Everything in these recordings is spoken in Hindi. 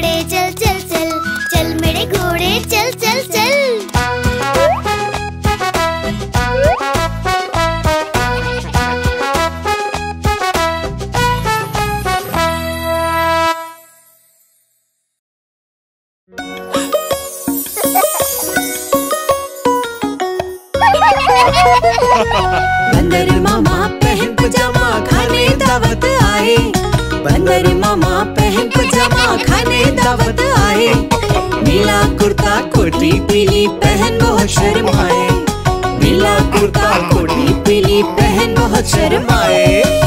घोड़े चल चल चल, चल मेरे घोड़े चल चल चल। बंदर मामा पहन पजामा खाने दावत आए। बंदर मामा पहन पजामा खाने दावत आए। नीला कुर्ता कोटी पीली पहन बहुत शर्माए। नीला कुर्ता कोटी पीली पहन बहुत शर्माए।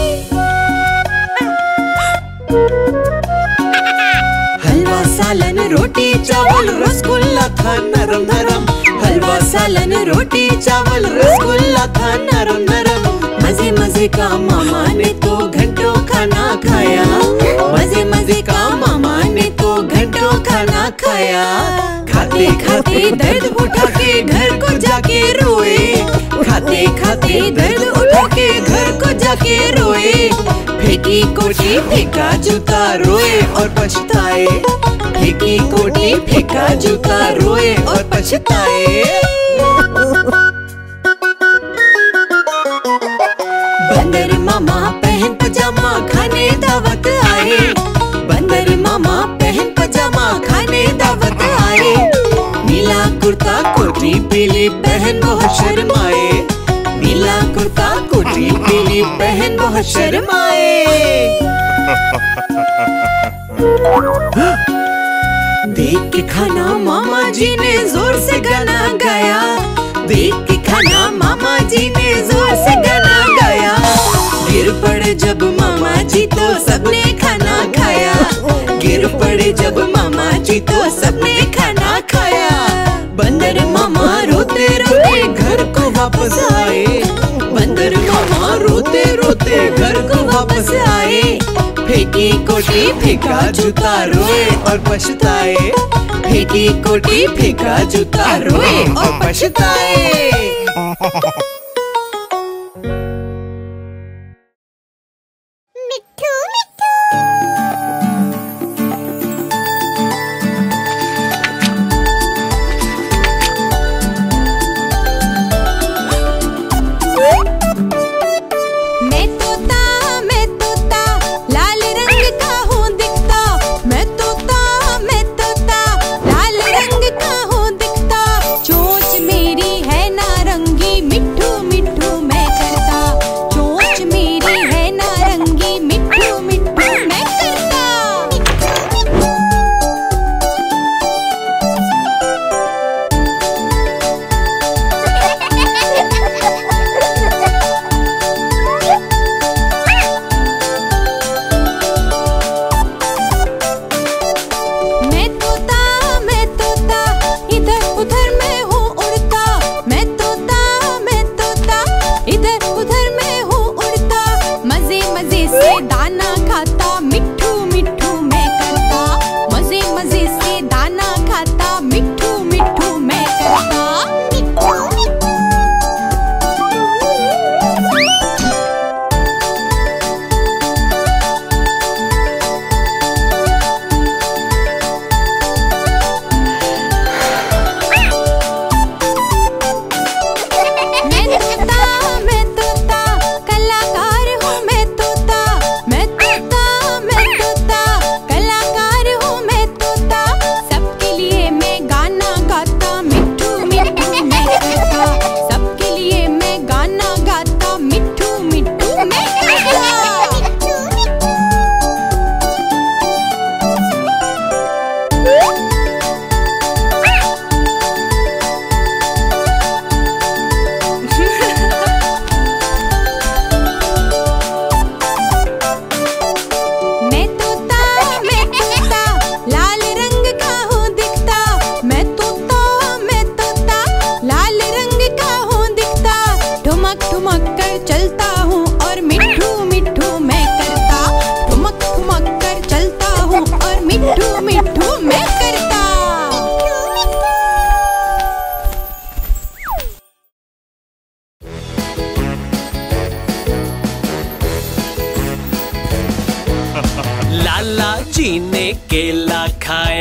हलवा सालन रोटी चावल रसगुल्ला था नरम नरम। हलवा सालन रोटी चावल रसगुल्ला था नरम नरम। मजे मजे का मामा ने तो घंटों खाना खाया। मजे मजे का मामा ने तो घंटों खाना खाया। खाते खाते दर्द उठा के घर को जाके रोए। खाते खाते दर्द उठा के घर को जाके रोए। फेंकी कोटी फेंका जूता रोए और पछताए। फेंकी कोटी फेंका जूता रोए और पछताए। बंदर मामा पहन पजामा खाने दावत आए। बंदर मामा पहन पजामा खाने दावत आए। नीला कुर्ता कोटी पीली पहन बहुत शर्माए। नीला कुर्ता कोटी पीली पहन बहुत शर्माए। देख के खाना मामा जी ने जोर से गाना गाया। देख के खाना मामा जी ने जोर से गाना गाया। गिर पड़े जब मामा जी तो सबने खाना खाया। गिर पड़े जब मामा जी तो सबने खाना खाया। बंदर मामा रोते रोते घर को वापस आए। बंदर मामा रोते रोते घर को वापस आए। फेंकी कोटी फेंका जूता रोए और पछताए। फेंकी कोटी फेंका जूता रोए और पछताए। मिट्ठू मिट्ठू मैं तोता लाल रंग का हूँ दिखता। मैं तोता लाल रंग का हूँ दिखता। चोंच मेरी है नारंगी मिट्ठू मिट्ठू मैं करता। चोंच मेरी है नारंगी मिट्ठू मिट्ठू मैं करता। मैं तोता इधर उधर मैं हूँ उड़ता। मैं तोता इधर उधर मैं हूँ उड़ता। मजे मजे से दाना खाता मिट्ठू मिट्ठू मैं करता। मजे मजे से दाना खाता मिट्ठू मिट्ठू मैं करता। मैं तोता कलाकार हूँ मैं तोता। मैं तोता कलाकार हूँ मैं तोता। सबके लिए मैं गाना गाता मिट्ठू मिट्ठू मैं करता। सबके लिए मैं गाना गाता मिट्ठू मिट्ठू मैं करता। मैं तोता लाल रंग का हूँ दिखता। मैं तोता लाल रंग का हूँ दिखता। ठुमक ठुमक कर चलता हूँ और मिट्ठू मिट्ठू मैं करता। ठुमक ठुमक कर चलता हूँ और मिट्ठू मिट्ठू मैं करता। लाला जी ने केला खाया।